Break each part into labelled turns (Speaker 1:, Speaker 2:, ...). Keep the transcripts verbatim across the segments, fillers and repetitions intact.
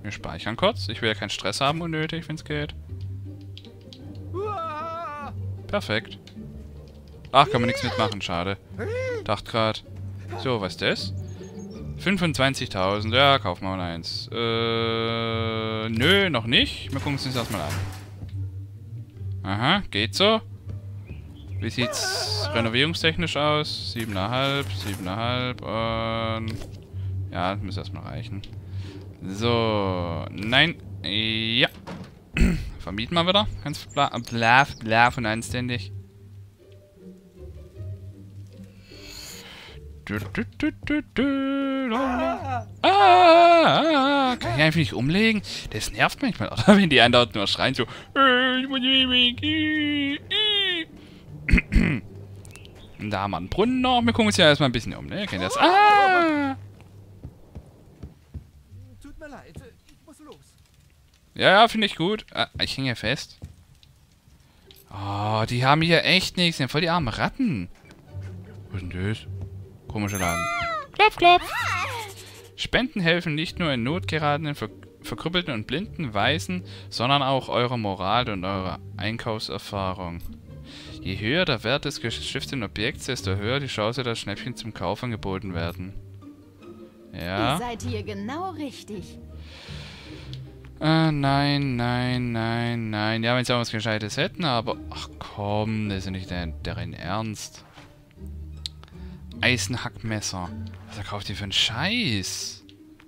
Speaker 1: Wir speichern kurz. Ich will ja keinen Stress haben, unnötig, wenn es geht. Perfekt. Ach, kann man nichts mitmachen, schade. Dachte grad. So, was ist das? fünfundzwanzigtausend, ja, kaufen wir mal eins. Äh, nö, noch nicht. Wir gucken uns das erstmal an. Aha, geht so. Wie sieht's renovierungstechnisch aus? siebeneinhalb, siebeneinhalb und... Ja, das muss erstmal reichen. So, nein, ja. Vermieten wir wieder. Ganz bla, bla, bla und anständig. Du, du, du, du, du, ah, ah, kann ich einfach nicht umlegen? Das nervt manchmal, oder? Wenn die andauernd nur schreien, so. Da haben wir einen Brunnen noch. Wir gucken uns ja erstmal ein bisschen um, ne? Ihr kennt das. Ah!
Speaker 2: Tut mir leid, ich muss los.
Speaker 1: Ja, ja, finde ich gut. Ah, ich hänge ja fest. Oh, die haben hier echt nichts. Die haben voll die armen Ratten. Was ist denn das? Komischer Laden. Klopf, klopf. Spenden helfen nicht nur in Not geratenen, ver verkrüppelten und blinden Waisen, sondern auch eurer Moral und eurer Einkaufserfahrung. Je höher der Wert des geschifften Objekts, desto höher die Chance, dass Schnäppchen zum Kauf angeboten werden. Ja.
Speaker 3: Ihr seid hier genau richtig.
Speaker 1: Äh, nein, nein, nein, nein. Ja, wenn sie auch was Gescheites hätten, aber... Ach komm, das ist ja nicht der, deren Ernst. Eisenhackmesser. Was verkauft ihr für einen Scheiß?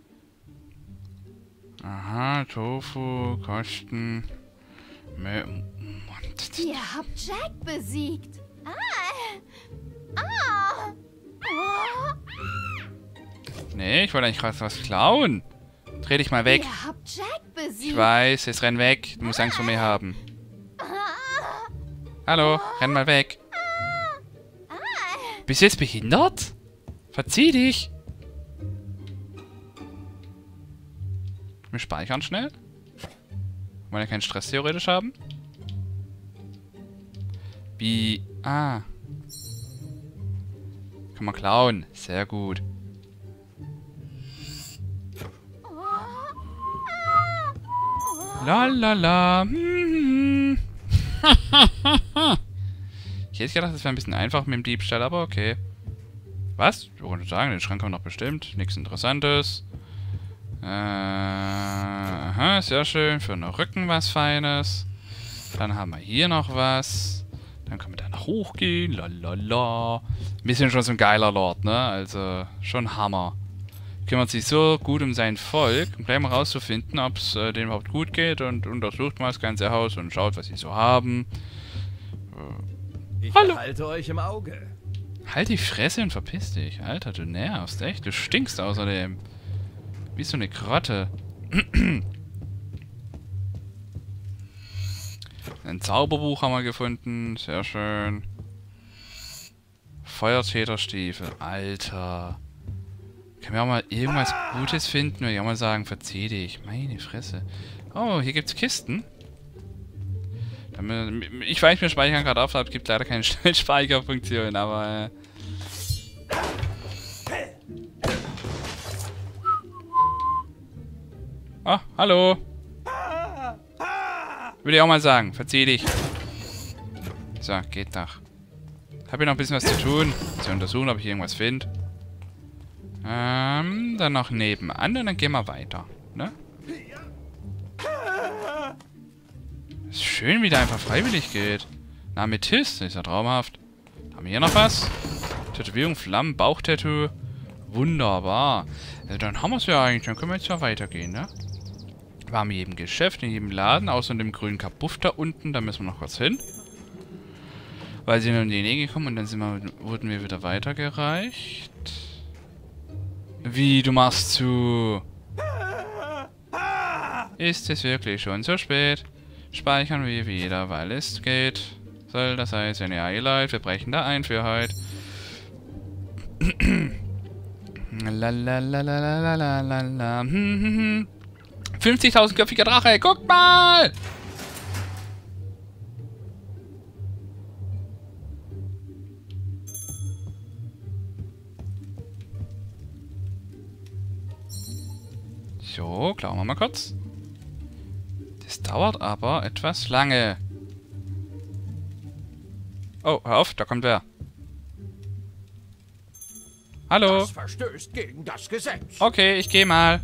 Speaker 1: Aha, Tofu, Kosten... Mö... Mann,
Speaker 3: Ihr habt Jack besiegt. Ah. Ah. Oh.
Speaker 1: nee, ich wollte eigentlich gerade was klauen. Dreh dich mal weg.
Speaker 3: Ihr habt Jack besiegt.
Speaker 1: Ich weiß, jetzt renn weg. Du musst Angst vor mir haben. Hallo, renn mal weg. Bist du jetzt behindert? Verzieh dich. Wir speichern schnell. Wollen ja keinen Stress theoretisch haben. Wie... Ah. Kann man klauen. Sehr gut. Lalala. Hm. Ich hätte gedacht, das wäre ein bisschen einfach mit dem Diebstahl, aber okay. Was? Ich wollte sagen, den Schrank haben wir noch bestimmt. Nichts Interessantes. Äh, aha, sehr schön. Für den Rücken was Feines. Dann haben wir hier noch was. Dann können wir da noch hochgehen. Lalala. Ein bisschen schon so ein geiler Lord, ne? Also, schon Hammer. Kümmert sich so gut um sein Volk, um gleich mal rauszufinden, ob es äh, denen überhaupt gut geht und untersucht mal das ganze Haus und schaut, was sie so haben. Äh,
Speaker 2: Ich
Speaker 1: hallo.
Speaker 2: halte euch im Auge.
Speaker 1: Halt die Fresse und verpiss dich. Alter, du nervst, echt. Du stinkst außerdem. Wie so eine Grotte. Ein Zauberbuch haben wir gefunden. Sehr schön. Feuertäterstiefel. Alter. Können wir auch mal irgendwas Gutes finden? Oder ja mal sagen, verzieh dich. Meine Fresse. Oh, hier gibt's Kisten. Ich weiß, wir speichern gerade auf, aber es gibt leider keine Schnellspeicherfunktion, aber... Äh oh, hallo. Würde ich auch mal sagen, verzieh dich. So, geht doch. Hab hier noch ein bisschen was zu tun. Zu untersuchen, ob ich irgendwas finde. Ähm, dann noch nebenan und dann gehen wir weiter, ne? Ist schön, wie der einfach freiwillig geht. Na, Amethyst, ist ja traumhaft. Haben wir hier noch was? Tätowierung, Flammen, Bauchtattoo. Wunderbar. Also dann haben wir es ja eigentlich. Dann können wir jetzt ja weitergehen, ne? Wir haben in jedem Geschäft, in jedem Laden, außer in dem grünen Kabuff da unten. Da müssen wir noch kurz hin. Weil sie in die Nähe gekommen und dann sind wir, wurden wir wieder weitergereicht. Wie, du machst zu? Ist es wirklich schon so spät? Speichern wir wieder, weil es geht. Soll das heißen, ja, ihr Leute, wir brechen da ein für heute. Lalalalalalala. fünfzigtausend-köpfiger Drache, guckt mal! So, klauen wir mal kurz. Das dauert aber etwas lange. Oh, hör auf, da kommt wer. Hallo.
Speaker 2: Das verstößt gegen das Gesetz.
Speaker 1: Okay, ich gehe mal.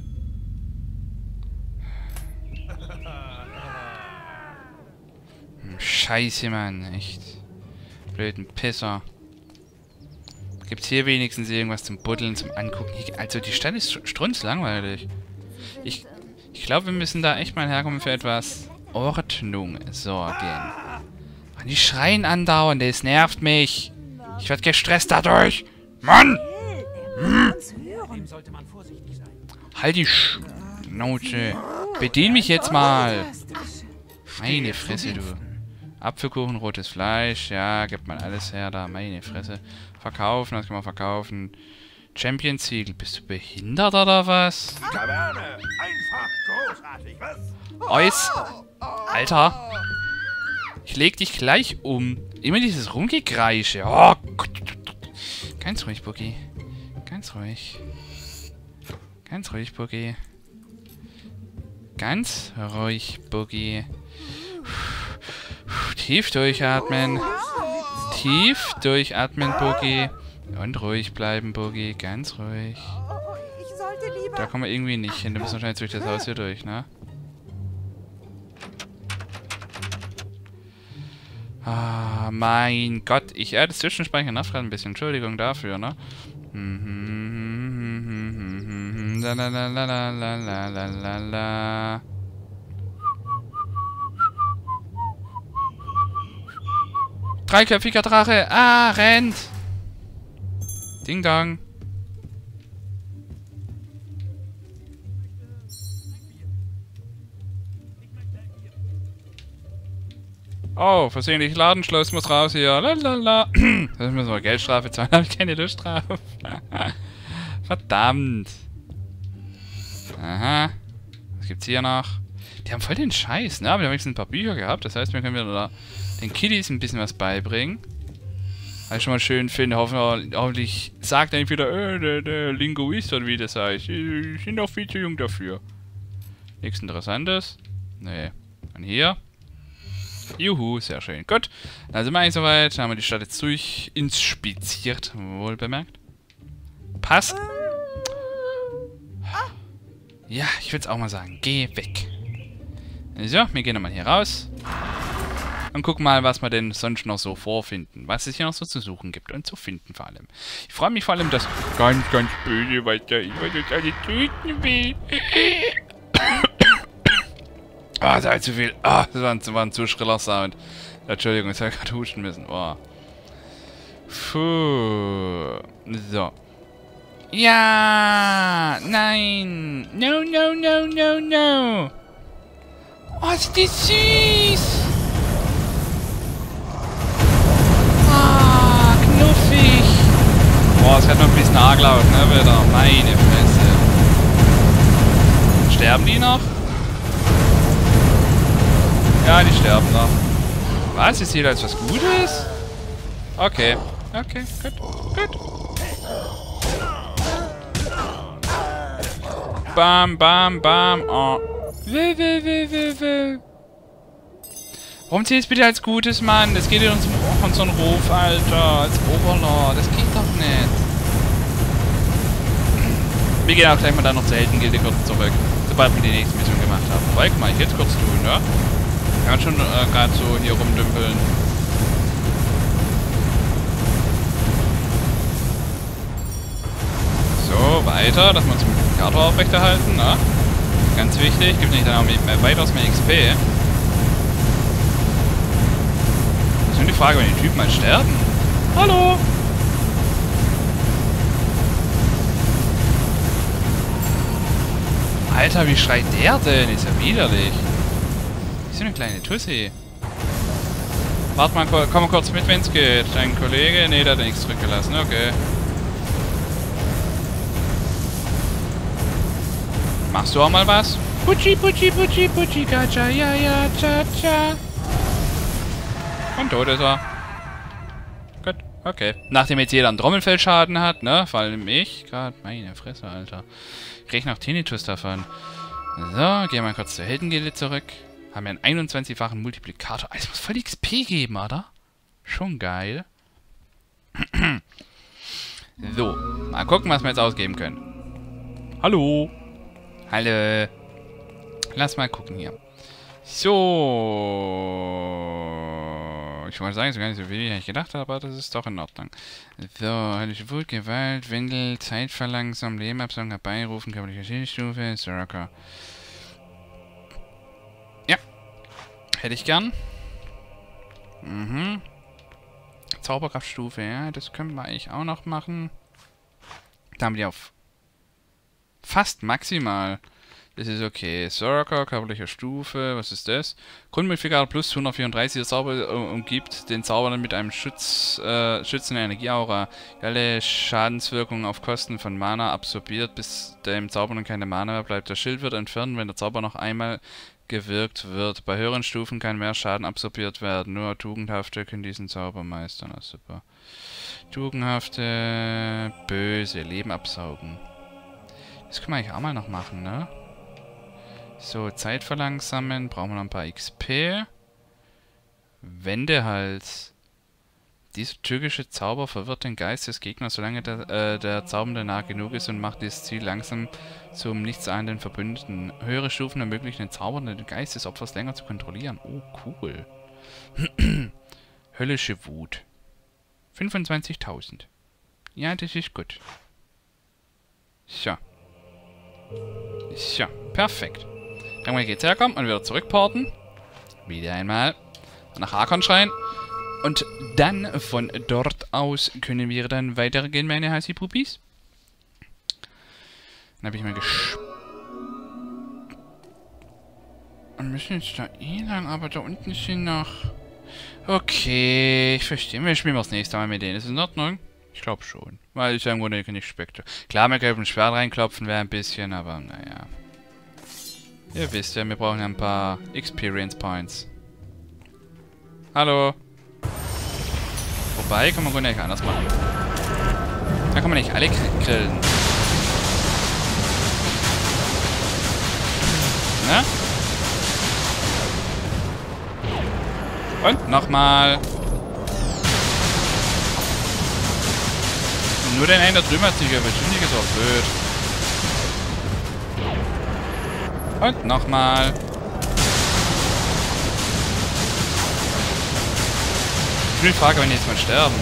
Speaker 1: Hm, Scheiße, Mann. Echt. Blöden Pisser. Gibt's hier wenigstens irgendwas zum Buddeln, zum Angucken? Hier, also die Stadt ist strunzlangweilig. Ich, ich glaube, wir müssen da echt mal herkommen für etwas Ordnung sorgen. Mann, die schreien andauernd, das nervt mich. Ich werde gestresst dadurch. Mann! Hm. Halt die Schnauze. Bedien mich jetzt mal. Meine Fresse, du. Apfelkuchen, rotes Fleisch. Ja, gibt man alles her da. Meine Fresse. Verkaufen, das kann man verkaufen. Champion-Ziegel. Bist du behindert oder was?
Speaker 2: Taverne. Einfach großartig, was?
Speaker 1: Eus. Alter. Ich leg dich gleich um. Immer dieses Rumgekreische. Oh Gott. Ganz ruhig, Boogie. Ganz ruhig. Ganz ruhig, Boogie. Ganz ruhig, Boogie. Tief durchatmen. Tief durchatmen, Boogie. Und ruhig bleiben, Boogie. Ganz ruhig. Da kommen wir irgendwie nicht hin. Da müssen wir wahrscheinlich durch das Haus hier durch, ne? Ah, mein Gott. Ich, ja, das Zwischenspeichern nervt gerade ein bisschen. Entschuldigung dafür, ne? La la la la la la la la la. Dreiköpfiger Drache. Ah, rennt. Ding Dong. Oh, versehentlich Ladenschloss muss raus hier. Lalala. Das müssen wir Geldstrafe zahlen. Da habe ich keine Lust drauf. Verdammt. Aha. Was gibt's hier noch? Die haben voll den Scheiß, ne? Aber wir haben wenigstens ein paar Bücher gehabt. Das heißt, wir können wieder den Kiddies ein bisschen was beibringen. Was ich schon mal schön finde. Hoffentlich, hoffentlich sagt er nicht wieder, äh, der, der Linguist oder wie das heißt. Die sind doch viel zu jung dafür. Nichts Interessantes. Nee. Und hier. Juhu, sehr schön. Gut. Dann sind wir eigentlich soweit. Dann haben wir die Stadt jetzt durchinspiziert. Wohl bemerkt. Passt. Ja, ich würde es auch mal sagen. Geh weg. So, wir gehen nochmal hier raus. Und gucken mal, was wir denn sonst noch so vorfinden. Was es hier noch so zu suchen gibt und zu finden vor allem. Ich freue mich vor allem, dass ganz, ganz böse weiter ich das alle töten will. Ah, oh, da ist zu viel. Ah, oh, das war ein, das war ein zu schriller Sound. Entschuldigung, jetzt habe ich gerade husten müssen. Oh. Puh. So. Ja! Nein! No, no, no, no, no! Oh, ist die süß! Ah, knuffig! Boah, es hat noch ein bisschen arg laut, ne, wieder. Meine Fresse. Sterben die noch? Ja, die sterben noch. Was? Ist hier als was Gutes? Okay. Okay, gut, gut. Bam, bam, bam. Oh. Will, will, will, will, will. Warum zählt es bitte als Gutes, Mann? Das geht in unseren, unseren Ruf, Alter. Als Overlord. Das geht doch nicht. Wir gehen auch gleich mal dann noch zur Heldengilde kurz zurück. Sobald wir die nächste Mission gemacht haben. Wobei, kann ich jetzt kurz tun, ne? Kann schon äh, gerade so hier rumdümpeln. So, weiter, dass wir uns mit dem Multiplikator aufrechterhalten, ne? Ganz wichtig, gibt nicht dann auch mehr, weitaus mehr X P. Das ist nur die Frage, wenn die Typen mal sterben. Hallo! Alter, wie schreit der denn? Ist ja widerlich. Ist ja eine kleine Tussi. Warte mal, komm mal kurz mit, wenn es geht. Dein Kollege? Ne, der hat nichts zurückgelassen. Okay. Machst du auch mal was? Putschi, putschi, putschi, putschi, gacha, ja, ja, cha, cha. Und tot ist er. Gut, okay. Nachdem jetzt jeder einen Trommelfellschaden hat, ne? Vor allem ich. Gerade, meine Fresse, Alter. Ich krieg noch Tinnitus davon. So, gehen wir mal kurz zur Heldengilde zurück. Haben wir einen einundzwanzigfachen Multiplikator. Es muss voll X P geben, oder? Schon geil. So, mal gucken, was wir jetzt ausgeben können. Hallo. Hallo. Lass mal gucken hier. So. Ich wollte sagen, es ist gar nicht so viel, wie ich gedacht habe, aber das ist doch in Ordnung. So, höllische Wut, Gewalt, Windel, Zeit verlangsamen, Lebenabsaugen herbeirufen, körperliche Schildstufe, Circa. Ja. Hätte ich gern. Mhm. Zauberkraftstufe, ja, das können wir eigentlich auch noch machen. Da haben die auf fast maximal. Das ist okay. Circa, körperliche Stufe, was ist das? Grundmodifikator plus hundertvierunddreißig, der Zauber umgibt den Zauber dann mit einem Schutz, äh, schützenden Energieaura. Alle Schadenswirkungen auf Kosten von Mana absorbiert, bis dem Zauber dann keine Mana mehr bleibt. Der Schild wird entfernt, wenn der Zauber noch einmal gewirkt wird. Bei höheren Stufen kann mehr Schaden absorbiert werden. Nur Tugendhafte können diesen Zauber meistern. Ah, super. Tugendhafte, böse, Leben absaugen. Das können wir eigentlich auch mal noch machen, ne? So, Zeit verlangsamen. Brauchen wir noch ein paar X P. Wendehals. Dieser türkische Zauber verwirrt den Geist des Gegners, solange der, äh, der Zaubernde nah genug ist und macht dieses Ziel langsam zum nichtsahnenden Verbündeten. Höhere Stufen ermöglichen den zaubernden Geist des Opfers länger zu kontrollieren. Oh, cool. Höllische Wut. fünfundzwanzigtausend. Ja, das ist gut. So. So, perfekt. Dann wollen wir jetzt herkommen und wieder zurückporten. Wieder einmal nach Hakon schreien. Und dann von dort aus können wir dann weitergehen, meine Hasi-Pupis. Dann habe ich mal gesch... Wir müssen jetzt da eh lang, aber da unten sind noch... Okay, ich verstehe. Wir spielen das nächste Mal mit denen. Ist das in Ordnung? Ich glaube schon. Weil ich irgendwo nicht spektakulär. Klar, wir können ein Schwert reinklopfen, wäre ein bisschen, aber naja. Ihr wisst ja, wir brauchen ein paar Experience Points. Hallo. Wobei, kann man nicht anders machen. Da kann man nicht alle grillen. Ne? Und nochmal. Nur den einen da drüben hat sich überschündigt, ist auch blöd. Und nochmal. Ich will fragen, wenn die jetzt mal sterben.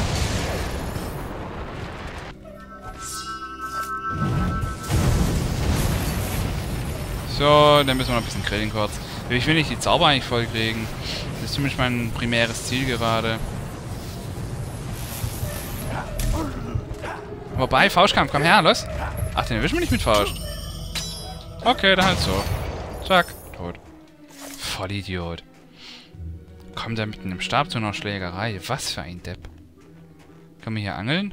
Speaker 1: So, dann müssen wir noch ein bisschen grillen kurz. Ich will nicht die Zauber eigentlich voll kriegen. Das ist zumindest mein primäres Ziel gerade. Wobei, Faustkampf, komm her, los. Ach, den erwischen wir nicht mit Faust. Okay, dann halt so. Zack, tot. Vollidiot. Kommt er mit einem Stab zu einer Schlägerei? Was für ein Depp. Kann man hier angeln?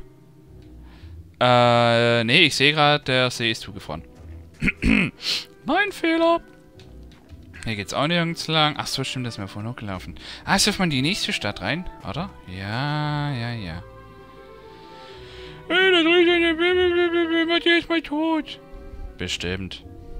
Speaker 1: Äh, nee, ich sehe gerade, der See ist zugefroren. Mein Fehler. Hier geht's auch nirgends lang. Ach so, stimmt, das ist mir vorhin hochgelaufen. Ah, jetzt dürfen wir in die nächste Stadt rein, oder? Ja, ja, ja. Hey, da drüben ist eine Baby, Matthias ist mal tot. Bestimmt.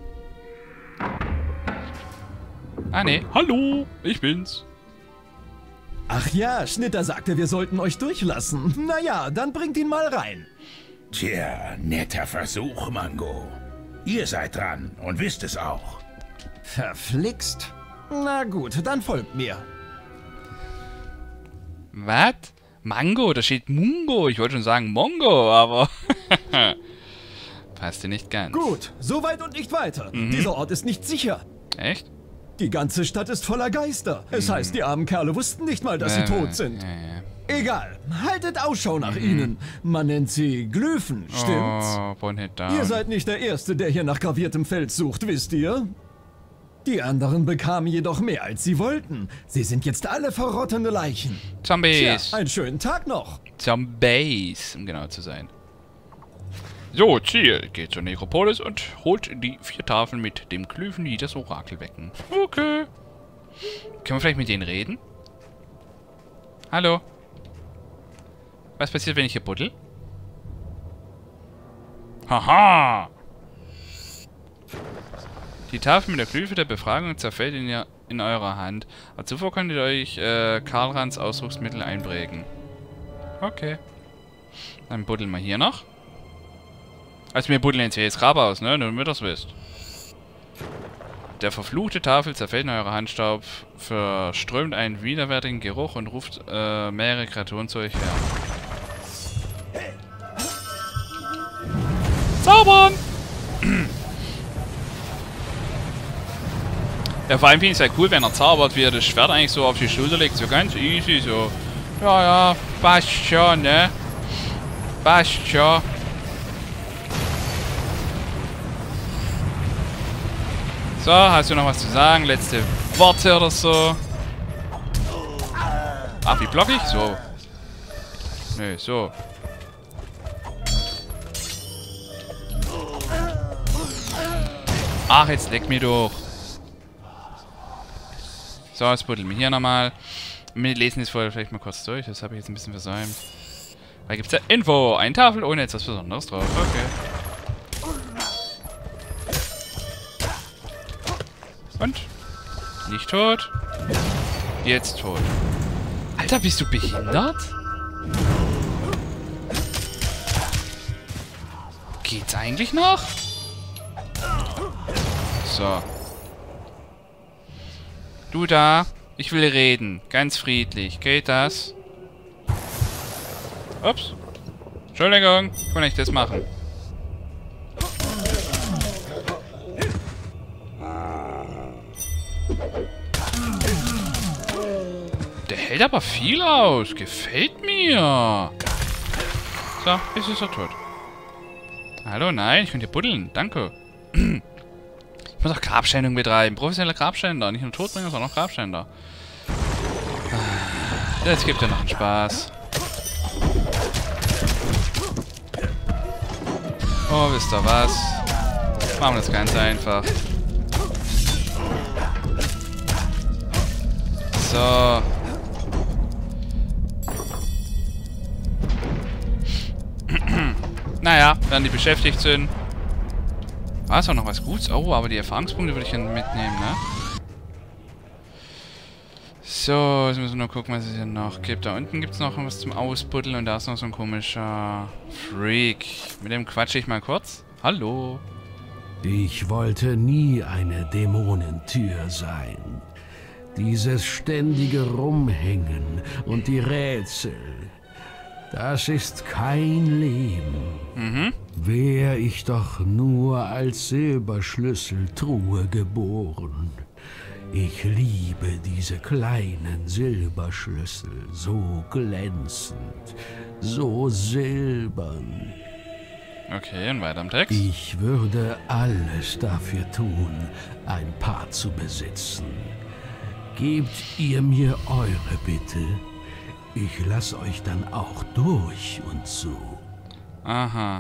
Speaker 1: Ah, nee. Hallo, ich bin's.
Speaker 4: Ach ja, Schnitter sagte, wir sollten euch durchlassen. Naja, dann bringt ihn mal rein.
Speaker 2: Tja, netter Versuch, Mango. Ihr seid dran und wisst es auch.
Speaker 4: Verflixt. Na gut, dann folgt mir.
Speaker 1: Was? Mango? Da steht Mungo. Ich wollte schon sagen Mongo, aber... Passte nicht ganz.
Speaker 4: Gut, so weit und nicht weiter. Mhm. Dieser Ort ist nicht sicher.
Speaker 1: Echt?
Speaker 4: Die ganze Stadt ist voller Geister. Es mhm. heißt, die armen Kerle wussten nicht mal, dass
Speaker 1: äh,
Speaker 4: sie tot sind.
Speaker 1: Ja, ja.
Speaker 4: Egal, haltet Ausschau nach
Speaker 1: mhm.
Speaker 4: ihnen. Man nennt sie Glyphen, stimmt's?
Speaker 1: Oh, Bonhead down.
Speaker 4: Ihr seid nicht der Erste, der hier nach graviertem Fels sucht, wisst ihr? Die anderen bekamen jedoch mehr, als sie wollten. Sie sind jetzt alle verrottende Leichen.
Speaker 1: Zombies.
Speaker 4: Tja, einen schönen Tag noch.
Speaker 1: Zombies, um genau zu sein. So, Ziel. Geht zur Nekropolis und holt die vier Tafeln mit dem Glyphen, die das Orakel wecken. Okay. Können wir vielleicht mit denen reden? Hallo? Was passiert, wenn ich hier buddel? Haha! Die Tafel mit der Glyphe der Befragung zerfällt in, ihr, in eurer Hand. Aber zuvor könnt ihr euch äh, Karlrans Ausdrucksmittel einprägen. Okay. Dann buddeln wir hier noch. Also wir buddeln jetzt hier jetzt Grab aus, ne? Nur damit ihr das wisst. Der verfluchte Tafel zerfällt in eurer Handstaub, verströmt einen widerwärtigen Geruch und ruft äh, mehrere Kreaturen zu euch her. Zaubern! Ja, vor allem finde ich es ja cool, wenn er zaubert, wie er das Schwert eigentlich so auf die Schulter legt. So ganz easy, so. Ja, ja, passt schon, ne? Passt schon. So, hast du noch was zu sagen? Letzte Worte oder so? Ach, wie block ich? So. Nö, so. Ach, jetzt leck mir doch. So, jetzt buddeln wir hier nochmal. Wir lesen das vorher vielleicht mal kurz durch. Das habe ich jetzt ein bisschen versäumt. Da gibt es ja Info. Eine Tafel ohne jetzt was Besonderes drauf. Okay. Und? Nicht tot. Jetzt tot. Alter, bist du behindert? Geht's eigentlich noch? So. Du da. Ich will reden. Ganz friedlich. Geht das? Ups. Entschuldigung. Kann ich das machen? Der hält aber viel aus. Gefällt mir. So, jetzt ist er tot. Hallo, nein, ich könnte hier buddeln. Danke. Ich muss auch Grabschändung betreiben. Professioneller Grabschänder. Nicht nur Todbringer, sondern auch Grabschänder. Das gibt ja noch einen Spaß. Oh, wisst ihr was? Machen wir das ganz einfach. So. Naja, während die beschäftigt sind. War es auch noch was Gutes? Oh, aber die Erfahrungspunkte würde ich dann mitnehmen, ne? So, jetzt müssen wir nur gucken, was es hier noch gibt. Da unten gibt es noch was zum Ausbuddeln und da ist noch so ein komischer Freak. Mit dem quatsche ich mal kurz. Hallo.
Speaker 5: Ich wollte nie eine Dämonentür sein. Dieses ständige Rumhängen und die Rätsel, das ist kein Leben.
Speaker 1: Mhm.
Speaker 5: Wär ich doch nur als Silberschlüsseltruhe geboren. Ich liebe diese kleinen Silberschlüssel, so glänzend, so silbern.
Speaker 1: Okay, und weiter im Text.
Speaker 5: Ich würde alles dafür tun, ein paar zu besitzen. Gebt ihr mir eure bitte. Ich lasse euch dann auch durch und so.
Speaker 1: Aha.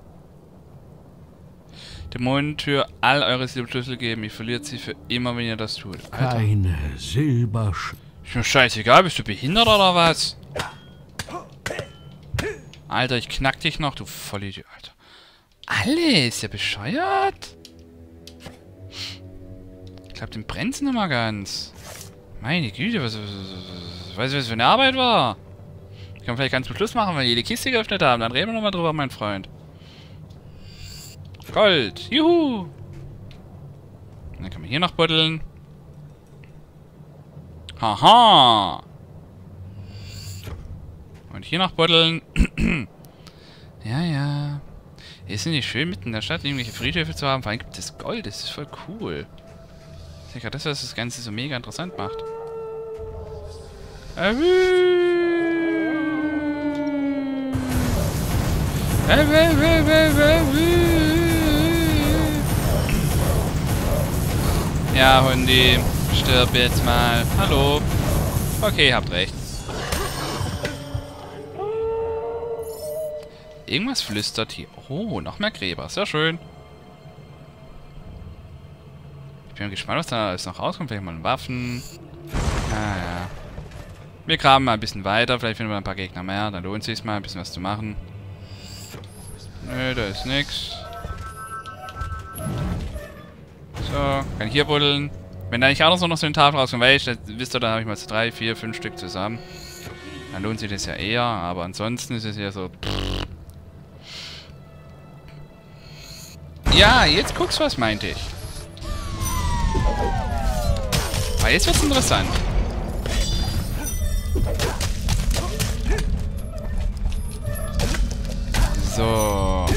Speaker 1: Dämonentür all eure Silberschlüssel geben. Ihr verliert sie für immer, wenn ihr das tut. Alter.
Speaker 5: Keine Silberschlüssel.
Speaker 1: Ist mir scheißegal, bist du behindert oder was? Alter, ich knack dich noch, du Vollidiot, Alter. Alles, ja bescheuert? Ich glaube, den brennt's noch mal ganz. Meine Güte, was, was, was, weißt du, was für eine Arbeit war? Ich kann vielleicht ganz zum Schluss machen, weil wir jede Kiste geöffnet haben. Dann reden wir nochmal drüber, mein Freund. Gold, juhu! Dann kann man hier noch buddeln. Haha! Und hier noch buddeln. Ja, ja. Ist nicht schön, mitten in der Stadt irgendwelche Friedhöfe zu haben? Vor allem gibt es Gold, das ist voll cool. Das ist ja gerade das, was das Ganze so mega interessant macht. Ja, Hundi, stirb jetzt mal. Hallo. Okay, habt recht. Irgendwas flüstert hier. Oh, noch mehr Gräber. Sehr schön. Ich bin gespannt, was da alles noch rauskommt. Vielleicht mal Waffen. Ah, ja. Wir graben mal ein bisschen weiter. Vielleicht finden wir ein paar Gegner mehr. Dann lohnt es sich mal, ein bisschen was zu machen. Nö, da ist nix. So, kann ich hier buddeln. Wenn da nicht auch noch so, noch so eine Tafel rauskommt, weißt du, wisst ihr, dann habe ich mal so drei, vier, fünf Stück zusammen. Dann lohnt sich das ja eher, aber ansonsten ist es ja so... Ja, jetzt guckst, was meinte ich. Aber jetzt wird's interessant. So.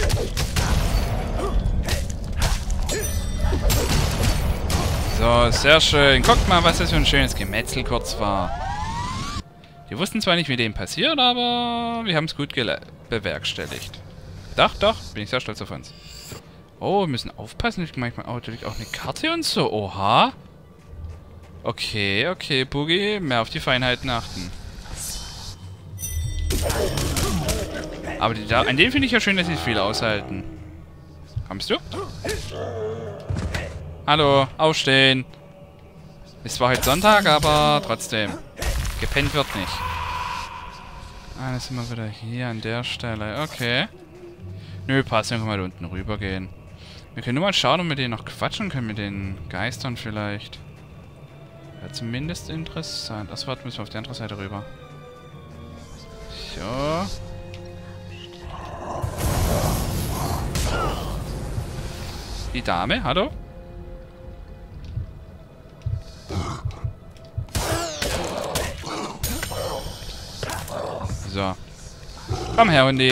Speaker 1: So, sehr schön. Guckt mal, was das für ein schönes Gemetzel kurz war. Wir wussten zwar nicht, wie dem passiert, aber wir haben es gut bewerkstelligt. Doch, doch, bin ich sehr stolz auf uns. Oh, wir müssen aufpassen. Ich manchmal auch natürlich auch eine Karte und so. Oha. Okay, okay, Boogie. Mehr auf die Feinheiten achten. Aber die, da, an dem finde ich ja schön, dass sie viel aushalten. Kommst du? Hallo, aufstehen. Ist zwar heute Sonntag, aber trotzdem. Gepennt wird nicht. Ah, dann sind wir wieder hier an der Stelle. Okay. Nö, passt, dann können wir da unten rüber gehen. Wir können nur mal schauen, ob wir denen noch quatschen können mit den Geistern vielleicht. Ja, zumindest interessant. Achso, warte, müssen wir auf die andere Seite rüber. So. Die Dame, hallo? So. Komm her, Hundi.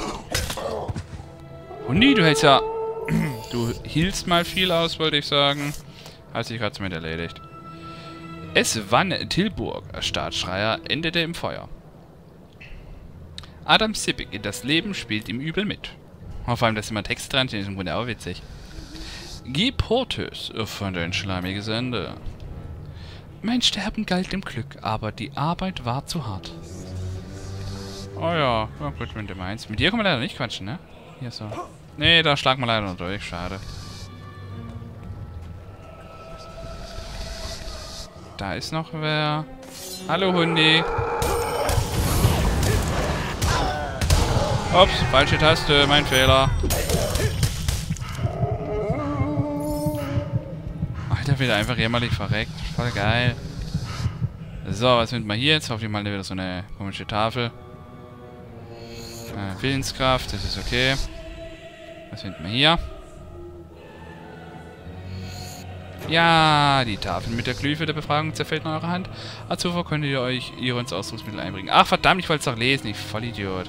Speaker 1: Hundi, du hältst ja... Du hielst mal viel aus, wollte ich sagen. Hat sich gerade mit erledigt. Es Van Tilburg, Staatsschreier, endete im Feuer. Adam Sibik, das Leben spielt ihm übel mit. Oh, vor allem, dass immer Text dran steht, ist im Grunde auch witzig. Guy Porteus von den Schleimige Sende. Mein Sterben galt dem Glück, aber die Arbeit war zu hart. Oh ja, ja gut, wenn du meinst. Mit dir können wir leider nicht quatschen, ne? Hier so. Nee, da schlagen wir leider noch durch, schade. Da ist noch wer. Hallo, Hundi. Ups, falsche Taste, mein Fehler. Alter, wieder einfach jämmerlich verreckt. Voll geil. So, was finden wir hier jetzt? Hoffentlich mal wieder so eine komische Tafel. Äh, Willenskraft, das ist okay. Was finden wir hier? Ja, die Tafel mit der Glyphe der Befragung zerfällt in eurer Hand. Als zuvor könnt ihr euch ihr ins Ausdrucksmittel einbringen. Ach verdammt, ich wollte es doch lesen, ich Vollidiot.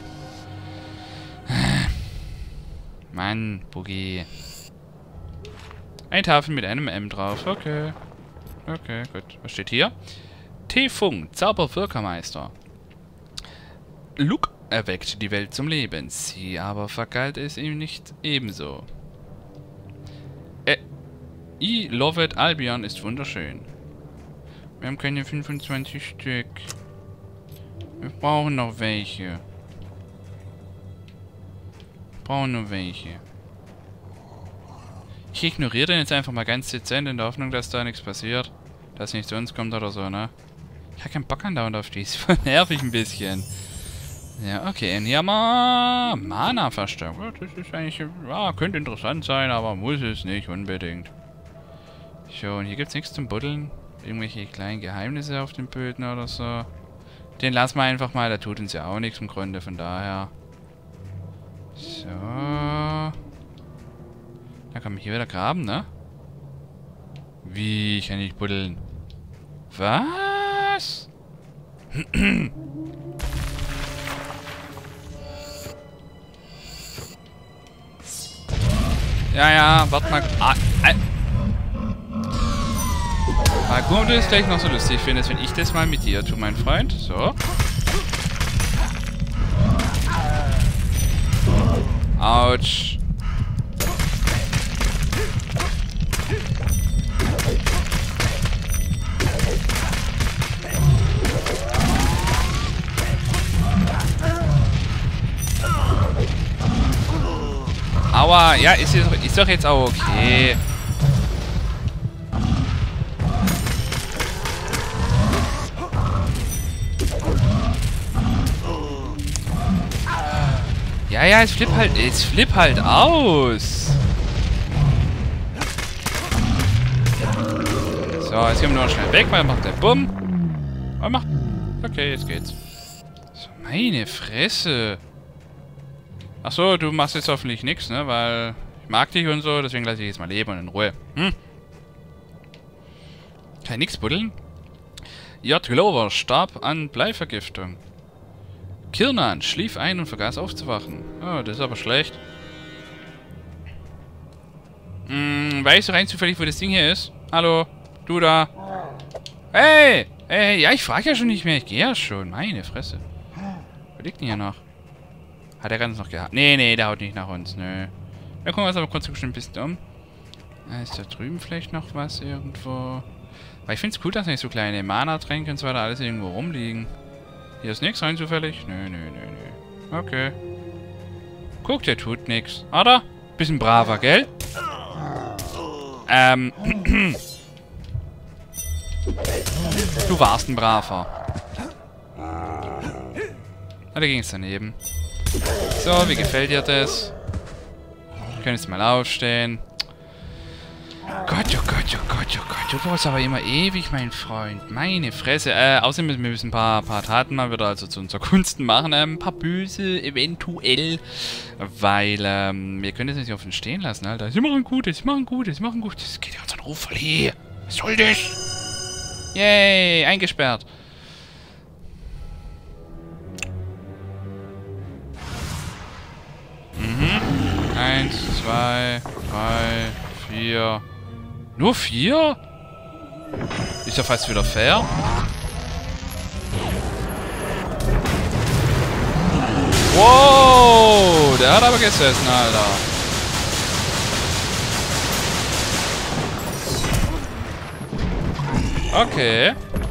Speaker 1: Mann, Boogie. Eine Tafel mit einem M drauf. Okay. Okay, gut. Was steht hier? T-Funk, Zauberwirkermeister. Luke erweckt die Welt zum Leben. Sie aber vergalt es ihm nicht ebenso. Äh, I Love It Albion ist wunderschön. Wir haben keine fünfundzwanzig Stück. Wir brauchen noch welche. Wir brauchen nur welche. Ich ignoriere den jetzt einfach mal ganz dezent in der Hoffnung, dass da nichts passiert. Dass nichts zu uns kommt oder so, ne? Ich habe keinen Bock andauernd auf die. Ist voll nervig ein bisschen. Ja, okay. Und hier haben wir Mana-Verstärkung. Das ist eigentlich... Ja, könnte interessant sein, aber muss es nicht unbedingt. So, und hier gibt es nichts zum Buddeln. Irgendwelche kleinen Geheimnisse auf den Böden oder so. Den lassen wir einfach mal. Der tut uns ja auch nichts im Grunde, von daher. So. Da kann man hier wieder graben, ne? Wie? Ich kann nicht buddeln. Was? Ja, ja, warte mal. Ah, ah. Mal gucken, ob du das gleich noch so lustig findest, wenn ich das mal mit dir tue, mein Freund. So. Autsch. Aua, ja, ist, ist doch jetzt auch okay. Ja, ja, es flippt halt, es flippt halt aus. So, jetzt gehen wir nur schnell weg, weil er macht der Bumm. Und macht... Okay, jetzt geht's. So, meine Fresse. Achso, du machst jetzt hoffentlich nichts, ne? Weil ich mag dich und so, deswegen lasse ich jetzt mal leben und in Ruhe. Hm? Kann nix buddeln? J. Glover starb an Bleivergiftung. Kirnan schlief ein und vergaß aufzuwachen. Oh, das ist aber schlecht. Hm, weißt du rein zufällig, wo das Ding hier ist? Hallo? Du da? Hey! Hey, ja, ich frage ja schon nicht mehr. Ich gehe ja schon. Meine Fresse. Wo liegt denn hier noch? Hat er ganz noch gehabt? Nee, nee, der haut nicht nach uns. Nö. Wir gucken uns aber kurz ein bisschen um. Ist da drüben vielleicht noch was irgendwo? Weil ich finde es cool, dass nicht so kleine Mana-Tränke und so weiter alles irgendwo rumliegen. Hier ist nichts rein zufällig? Nö, nö, nö, nö. Okay. Guck, der tut nichts. Oder? Bisschen braver, gell? Ähm. Du warst ein braver. Ah, da ging es daneben. So, wie gefällt dir das? Wir können jetzt mal aufstehen. Gott, oh Gott, oh Gott, oh Gott. Du brauchst aber immer ewig, mein Freund. Meine Fresse. Äh, außerdem müssen wir müssen ein paar, paar Taten mal wieder also zu unserer Gunsten machen. Ähm, ein paar böse, eventuell. Weil, ähm, wir können das nicht offen stehen lassen, Alter. Sie machen Gutes, sie machen Gutes, sie machen Gutes. Das geht ja unseren Ruf verliehen. Was soll das? Yay, eingesperrt. Mhm. Eins, zwei, drei, vier. Nur vier? Ist ja fast wieder fair. Wow, der hat aber gesessen, Alter. Okay.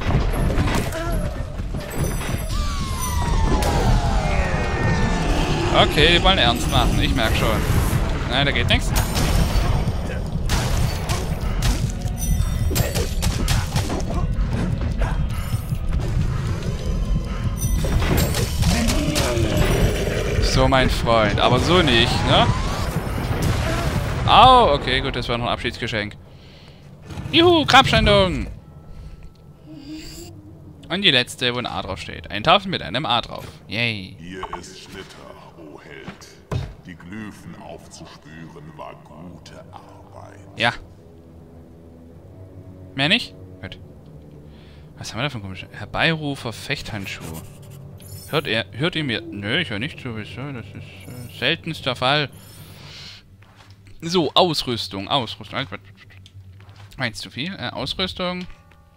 Speaker 1: Okay, die wollen ernst machen, ich merke schon. Nein, da geht nichts. So, mein Freund. Aber so nicht, ne? Au, okay, gut, das war noch ein Abschiedsgeschenk. Juhu, Grabschändung! Und die letzte, wo ein A drauf steht. Ein Tafel mit einem A drauf. Yay.
Speaker 6: Hier ist Schlitter, o Held. Die Glyphen aufzuspüren war gute Arbeit.
Speaker 1: Ja. Mehr nicht? Gut. Was haben wir da für ein komisches... Herbeirufer, Fechthandschuhe. Hört er... Hört ihr mir... Nö, ich höre nicht sowieso. Das ist äh, seltenster Fall. So, Ausrüstung. Ausrüstung. Meinst zu viel? Äh, Ausrüstung.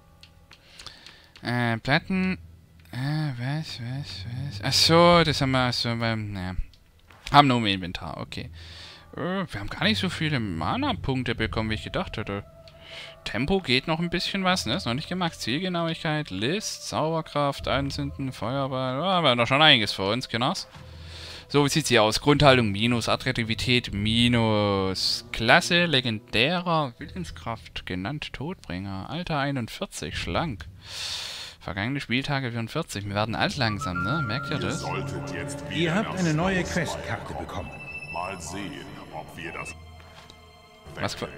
Speaker 1: Äh, Platten. Äh, was, was, was? Achso, das haben wir... Achso, beim... Naja. Haben nur im Inventar, okay. Äh, wir haben gar nicht so viele Mana-Punkte bekommen, wie ich gedacht hätte. Tempo geht noch ein bisschen was, ne? Ist noch nicht gemacht. Zielgenauigkeit, List, Zauberkraft, Einzünden, Feuerball. Ja, wir haben doch schon einiges vor uns, genau. So, wie sieht sie aus? Grundhaltung minus, Attraktivität minus, Klasse, legendärer, Willenskraft, genannt Todbringer, Alter einundvierzig, schlank. Vergangene Spieltage vierundvierzig. Wir werden alt langsam, ne? Merkt ihr das?
Speaker 2: Ihr habt eine neue Questkarte bekommen.
Speaker 6: Mal sehen, ob wir das
Speaker 1: Was können.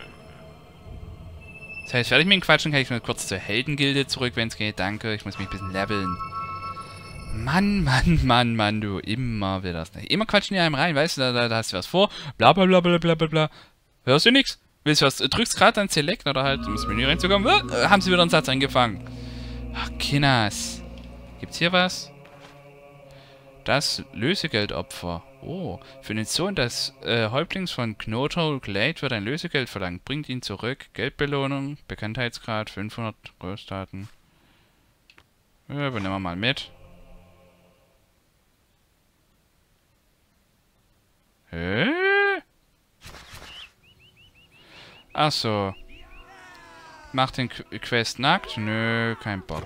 Speaker 1: Das heißt, fertig mit dem Quatschen, kann ich nur kurz zur Heldengilde zurück, wenn es geht. Danke, ich muss mich ein bisschen leveln. Mann, Mann, Mann, Mann, du. Immer will das nicht. Immer quatschen die einem rein, weißt du, da, da, da hast du was vor. Bla bla bla bla bla bla bla. Hörst du nichts? Willst du was? Drückst gerade an Select oder halt ins Menü reinzukommen. Äh, haben sie wieder einen Satz angefangen. Ach, Kinders. Gibt's hier was? Das Lösegeldopfer. Oh, für den Sohn des äh, Häuptlings von Knothole Glade wird ein Lösegeld verlangt. Bringt ihn zurück. Geldbelohnung, Bekanntheitsgrad, fünfhundert Großdaten. Ja, übernehmen wir mal mit. Hä? Achso. Macht den Qu Quest nackt? Nö, kein Bock.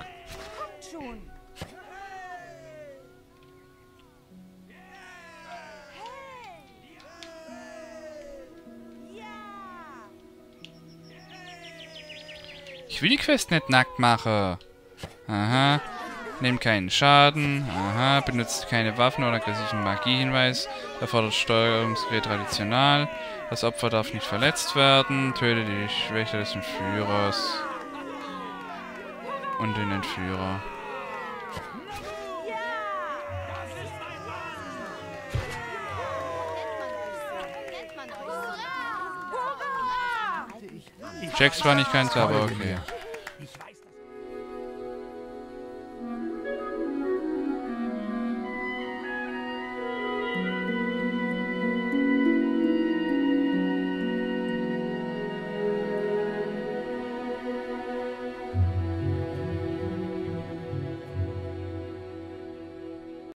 Speaker 1: Ich will die Quest nicht nackt machen. Aha. Nehmt keinen Schaden. Aha. Benutzt keine Waffen oder aggressiven Magiehinweis. Erfordert Steuerungsgerät traditional. Das Opfer darf nicht verletzt werden. Töte die Schwäche des Führers. Und den Entführer. Jack zwar nicht ganz, aber okay.